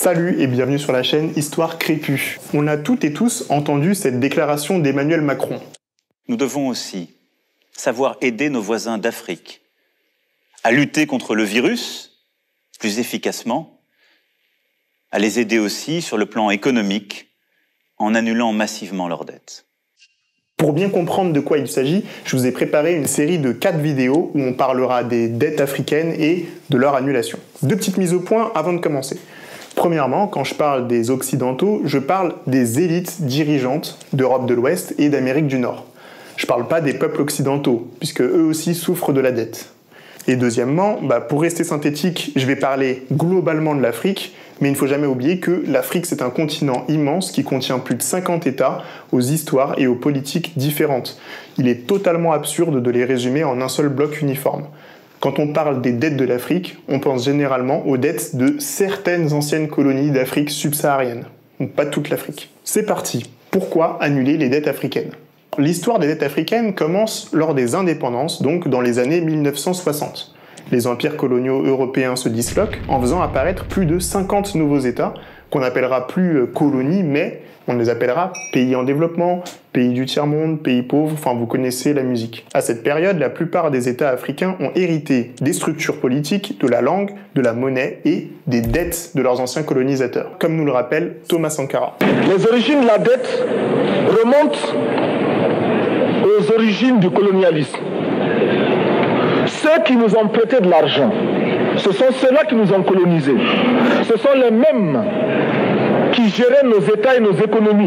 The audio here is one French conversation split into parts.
Salut et bienvenue sur la chaîne Histoire Crépue. On a toutes et tous entendu cette déclaration d'Emmanuel Macron. Nous devons aussi savoir aider nos voisins d'Afrique à lutter contre le virus plus efficacement, à les aider aussi sur le plan économique en annulant massivement leurs dettes. Pour bien comprendre de quoi il s'agit, je vous ai préparé une série de 4 vidéos où on parlera des dettes africaines et de leur annulation. 2 petites mises au point avant de commencer. Premièrement, quand je parle des Occidentaux, je parle des élites dirigeantes d'Europe de l'Ouest et d'Amérique du Nord. Je parle pas des peuples occidentaux, puisque eux aussi souffrent de la dette. Et deuxièmement, pour rester synthétique, je vais parler globalement de l'Afrique, mais il ne faut jamais oublier que l'Afrique c'est un continent immense qui contient plus de 50 États aux histoires et aux politiques différentes. Il est totalement absurde de les résumer en un seul bloc uniforme. Quand on parle des dettes de l'Afrique, on pense généralement aux dettes de certaines anciennes colonies d'Afrique subsaharienne, donc pas toute l'Afrique. C'est parti. Pourquoi annuler les dettes africaines ? L'histoire des dettes africaines commence lors des indépendances, donc dans les années 1960. Les empires coloniaux européens se disloquent en faisant apparaître plus de 50 nouveaux États qu'on n'appellera plus colonies, mais on les appellera pays en développement, pays du tiers-monde, pays pauvres, enfin vous connaissez la musique. À cette période, la plupart des États africains ont hérité des structures politiques, de la langue, de la monnaie et des dettes de leurs anciens colonisateurs, comme nous le rappelle Thomas Sankara. Les origines de la dette remontent aux origines du colonialisme. Ceux qui nous ont prêté de l'argent, ce sont ceux-là qui nous ont colonisés. Ce sont les mêmes qui géraient nos États et nos économies.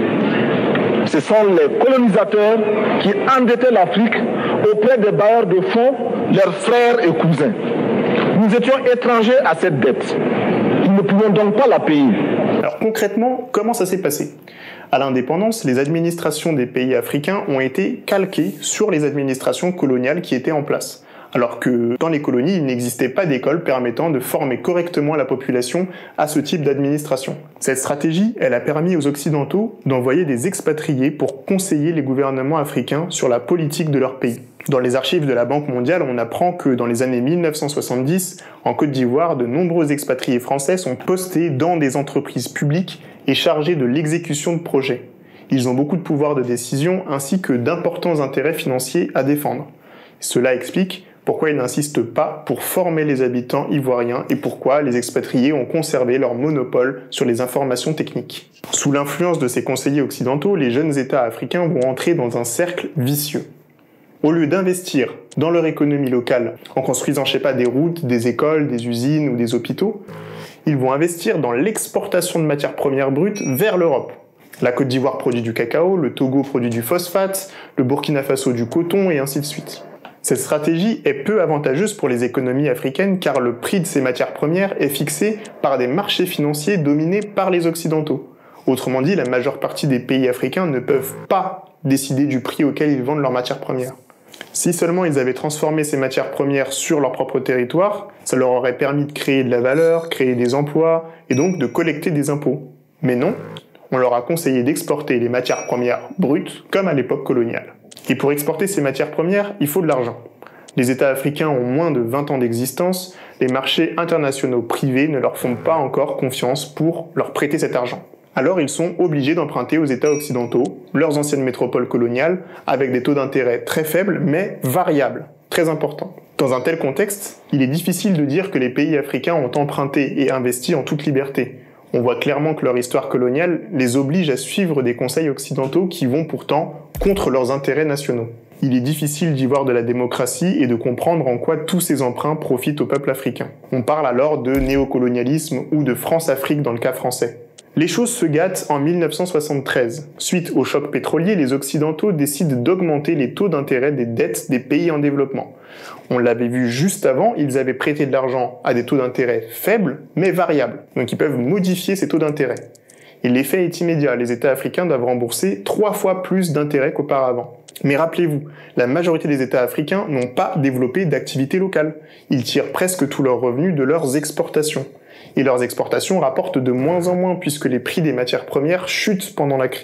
Ce sont les colonisateurs qui endettaient l'Afrique auprès des bailleurs de fonds, leurs frères et cousins. Nous étions étrangers à cette dette. Nous ne pouvions donc pas la payer. Alors concrètement, comment ça s'est passé ? À l'indépendance, les administrations des pays africains ont été calquées sur les administrations coloniales qui étaient en place. Alors que dans les colonies, il n'existait pas d'école permettant de former correctement la population à ce type d'administration. Cette stratégie, elle a permis aux Occidentaux d'envoyer des expatriés pour conseiller les gouvernements africains sur la politique de leur pays. Dans les archives de la Banque mondiale, on apprend que dans les années 1970, en Côte d'Ivoire, de nombreux expatriés français sont postés dans des entreprises publiques et chargés de l'exécution de projets. Ils ont beaucoup de pouvoir de décision ainsi que d'importants intérêts financiers à défendre. Cela explique pourquoi ils n'insistent pas pour former les habitants ivoiriens et pourquoi les expatriés ont conservé leur monopole sur les informations techniques. Sous l'influence de ces conseillers occidentaux, les jeunes États africains vont entrer dans un cercle vicieux. Au lieu d'investir dans leur économie locale, en construisant, des routes, des écoles, des usines ou des hôpitaux, ils vont investir dans l'exportation de matières premières brutes vers l'Europe. La Côte d'Ivoire produit du cacao, le Togo produit du phosphate, le Burkina Faso du coton et ainsi de suite. Cette stratégie est peu avantageuse pour les économies africaines car le prix de ces matières premières est fixé par des marchés financiers dominés par les Occidentaux. Autrement dit, la majeure partie des pays africains ne peuvent pas décider du prix auquel ils vendent leurs matières premières. Si seulement ils avaient transformé ces matières premières sur leur propre territoire, ça leur aurait permis de créer de la valeur, créer des emplois et donc de collecter des impôts. Mais non, on leur a conseillé d'exporter les matières premières brutes comme à l'époque coloniale. Et pour exporter ces matières premières, il faut de l'argent. Les États africains ont moins de 20 ans d'existence, les marchés internationaux privés ne leur font pas encore confiance pour leur prêter cet argent. Alors ils sont obligés d'emprunter aux États occidentaux, leurs anciennes métropoles coloniales, avec des taux d'intérêt très faibles mais variables, très importants. Dans un tel contexte, il est difficile de dire que les pays africains ont emprunté et investi en toute liberté. On voit clairement que leur histoire coloniale les oblige à suivre des conseils occidentaux qui vont pourtant contre leurs intérêts nationaux. Il est difficile d'y voir de la démocratie et de comprendre en quoi tous ces emprunts profitent au peuple africain. On parle alors de néocolonialisme ou de France-Afrique dans le cas français. Les choses se gâtent en 1973. Suite au choc pétrolier, les Occidentaux décident d'augmenter les taux d'intérêt des dettes des pays en développement. On l'avait vu juste avant, ils avaient prêté de l'argent à des taux d'intérêt faibles, mais variables. Donc ils peuvent modifier ces taux d'intérêt. Et l'effet est immédiat, les États africains doivent rembourser 3 fois plus d'intérêts qu'auparavant. Mais rappelez-vous, la majorité des États africains n'ont pas développé d'activité locale. Ils tirent presque tous leurs revenus de leurs exportations. Et leurs exportations rapportent de moins en moins puisque les prix des matières premières chutent pendant la crise.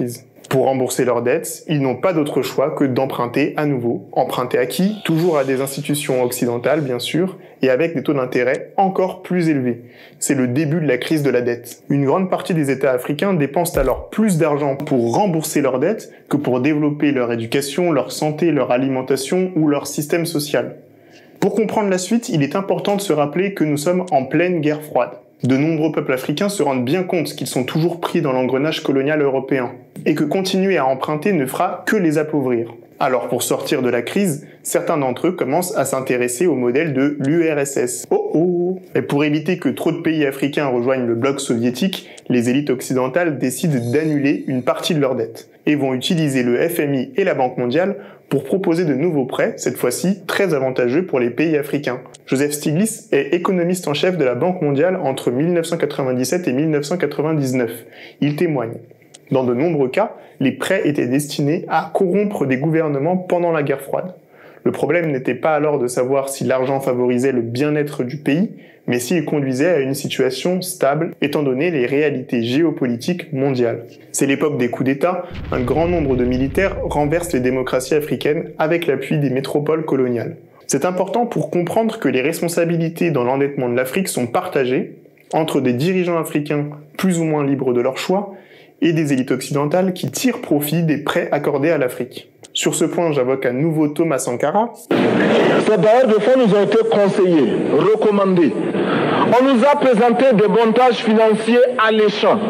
Pour rembourser leurs dettes, ils n'ont pas d'autre choix que d'emprunter à nouveau. Emprunter à qui? Toujours à des institutions occidentales, bien sûr, et avec des taux d'intérêt encore plus élevés. C'est le début de la crise de la dette. Une grande partie des États africains dépensent alors plus d'argent pour rembourser leurs dettes que pour développer leur éducation, leur santé, leur alimentation ou leur système social. Pour comprendre la suite, il est important de se rappeler que nous sommes en pleine guerre froide. De nombreux peuples africains se rendent bien compte qu'ils sont toujours pris dans l'engrenage colonial européen, et que continuer à emprunter ne fera que les appauvrir. Alors pour sortir de la crise, certains d'entre eux commencent à s'intéresser au modèle de l'URSS. Et pour éviter que trop de pays africains rejoignent le bloc soviétique, les élites occidentales décident d'annuler une partie de leurs dettes, et vont utiliser le FMI et la Banque mondiale pour proposer de nouveaux prêts, cette fois-ci très avantageux pour les pays africains. Joseph Stiglitz est économiste en chef de la Banque mondiale entre 1997 et 1999. Il témoigne. Dans de nombreux cas, les prêts étaient destinés à corrompre des gouvernements pendant la guerre froide. Le problème n'était pas alors de savoir si l'argent favorisait le bien-être du pays, mais s'il conduisait à une situation stable, étant donné les réalités géopolitiques mondiales. C'est l'époque des coups d'État, un grand nombre de militaires renversent les démocraties africaines avec l'appui des métropoles coloniales. C'est important pour comprendre que les responsabilités dans l'endettement de l'Afrique sont partagées entre des dirigeants africains plus ou moins libres de leur choix et des élites occidentales qui tirent profit des prêts accordés à l'Afrique. Sur ce point, j'invoque à nouveau Thomas Sankara. Ces bailleurs de fonds nous ont été conseillés, recommandés. On nous a présenté des montages financiers alléchants,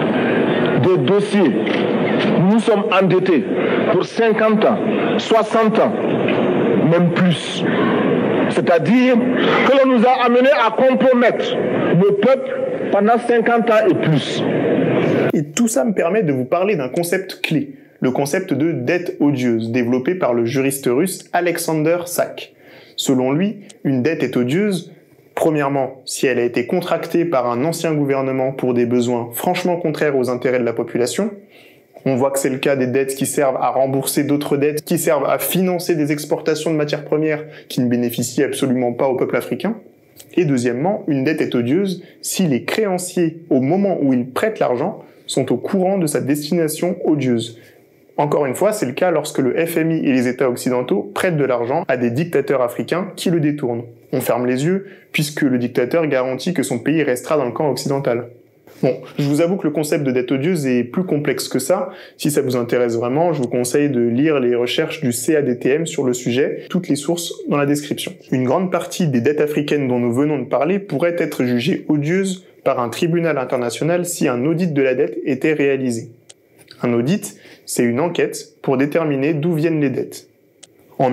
des dossiers. Nous sommes endettés pour 50 ans, 60 ans, même plus. C'est-à-dire que l'on nous a amenés à compromettre le peuple pendant 50 ans et plus. Et tout ça me permet de vous parler d'un concept clé, le concept de dette odieuse, développé par le juriste russe Alexander Sak. Selon lui, une dette est odieuse, premièrement, si elle a été contractée par un ancien gouvernement pour des besoins franchement contraires aux intérêts de la population. On voit que c'est le cas des dettes qui servent à rembourser d'autres dettes, qui servent à financer des exportations de matières premières qui ne bénéficient absolument pas au peuple africain. Et deuxièmement, une dette est odieuse si les créanciers, au moment où ils prêtent l'argent, sont au courant de sa destination odieuse. Encore une fois, c'est le cas lorsque le FMI et les États occidentaux prêtent de l'argent à des dictateurs africains qui le détournent. On ferme les yeux, puisque le dictateur garantit que son pays restera dans le camp occidental. Bon, je vous avoue que le concept de dette odieuse est plus complexe que ça. Si ça vous intéresse vraiment, je vous conseille de lire les recherches du CADTM sur le sujet, toutes les sources dans la description. Une grande partie des dettes africaines dont nous venons de parler pourrait être jugée odieuse par un tribunal international si un audit de la dette était réalisé. Un audit, c'est une enquête pour déterminer d'où viennent les dettes. En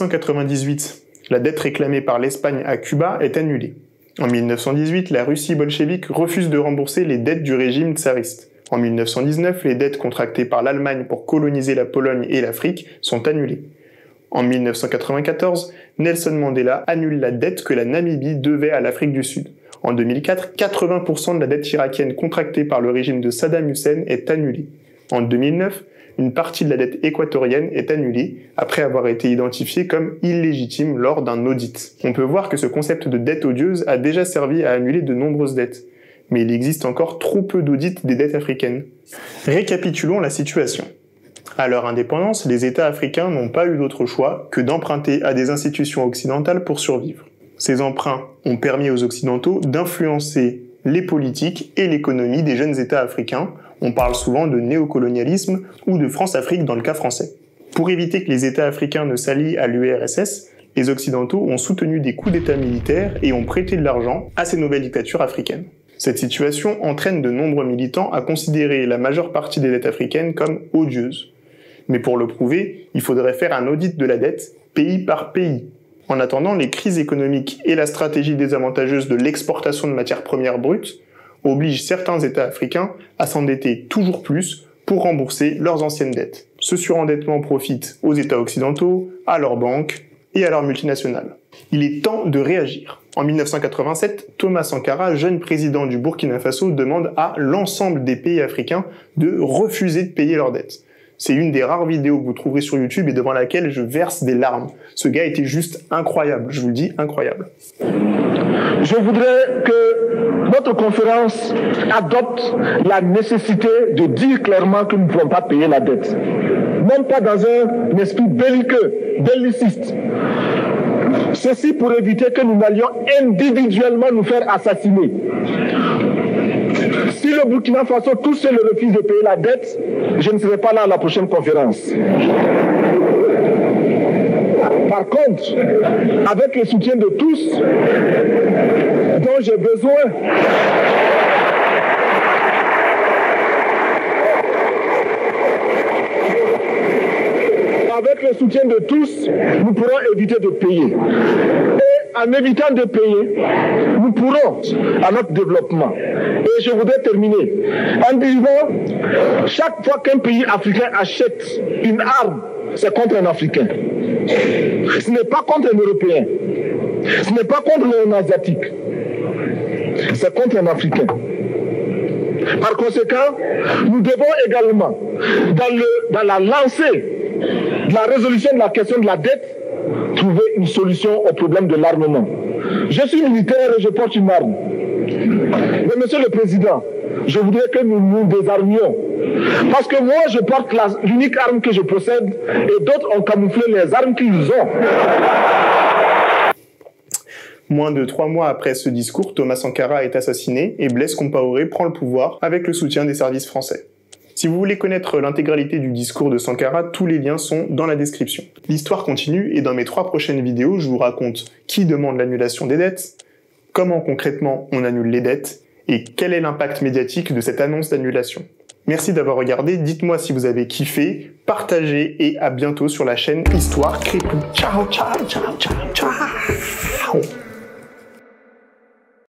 1898, la dette réclamée par l'Espagne à Cuba est annulée. En 1918, la Russie bolchevique refuse de rembourser les dettes du régime tsariste. En 1919, les dettes contractées par l'Allemagne pour coloniser la Pologne et l'Afrique sont annulées. En 1994, Nelson Mandela annule la dette que la Namibie devait à l'Afrique du Sud. En 2004, 80% de la dette irakienne contractée par le régime de Saddam Hussein est annulée. En 2009, une partie de la dette équatorienne est annulée après avoir été identifiée comme illégitime lors d'un audit. On peut voir que ce concept de dette odieuse a déjà servi à annuler de nombreuses dettes. Mais il existe encore trop peu d'audits des dettes africaines. Récapitulons la situation. À leur indépendance, les États africains n'ont pas eu d'autre choix que d'emprunter à des institutions occidentales pour survivre. Ces emprunts ont permis aux Occidentaux d'influencer les politiques et l'économie des jeunes États africains. On parle souvent de néocolonialisme ou de France-Afrique dans le cas français. Pour éviter que les États africains ne s'allient à l'URSS, les Occidentaux ont soutenu des coups d'État militaires et ont prêté de l'argent à ces nouvelles dictatures africaines. Cette situation entraîne de nombreux militants à considérer la majeure partie des dettes africaines comme odieuses. Mais pour le prouver, il faudrait faire un audit de la dette pays par pays. En attendant, les crises économiques et la stratégie désavantageuse de l'exportation de matières premières brutes obligent certains États africains à s'endetter toujours plus pour rembourser leurs anciennes dettes. Ce surendettement profite aux États occidentaux, à leurs banques et à leurs multinationales. Il est temps de réagir. En 1987, Thomas Sankara, jeune président du Burkina Faso, demande à l'ensemble des pays africains de refuser de payer leurs dettes. C'est une des rares vidéos que vous trouverez sur YouTube et devant laquelle je verse des larmes. Ce gars était juste incroyable, je vous le dis, incroyable. Je voudrais que notre conférence adopte la nécessité de dire clairement que nous ne pouvons pas payer la dette. Même pas dans un esprit belliqueux, belliciste. Ceci pour éviter que nous n'allions individuellement nous faire assassiner. Si le Burkina Faso tout seul refuse de payer la dette, je ne serai pas là à la prochaine conférence. Par contre, avec le soutien de tous, dont j'ai besoin, avec le soutien de tous, nous pourrons éviter de payer. Et en évitant de payer, nous pourrons à notre développement. Et je voudrais terminer en disant, chaque fois qu'un pays africain achète une arme, c'est contre un Africain. Ce n'est pas contre un Européen. Ce n'est pas contre un Asiatique. C'est contre un Africain. Par conséquent, nous devons également, dans la lancée de la résolution de la question de la dette, trouver une solution au problème de l'armement. Je suis militaire et je porte une arme. Mais Monsieur le Président, je voudrais que nous nous désarmions. Parce que moi, je porte l'unique arme que je possède et d'autres ont camouflé les armes qu'ils ont. Moins de 3 mois après ce discours, Thomas Sankara est assassiné et Blaise Compaoré prend le pouvoir avec le soutien des services français. Si vous voulez connaître l'intégralité du discours de Sankara, tous les liens sont dans la description. L'histoire continue et dans mes 3 prochaines vidéos, je vous raconte qui demande l'annulation des dettes, comment concrètement on annule les dettes et quel est l'impact médiatique de cette annonce d'annulation. Merci d'avoir regardé, dites-moi si vous avez kiffé, partagez et à bientôt sur la chaîne Histoire Crépue. Ciao, ciao, ciao, ciao, ciao.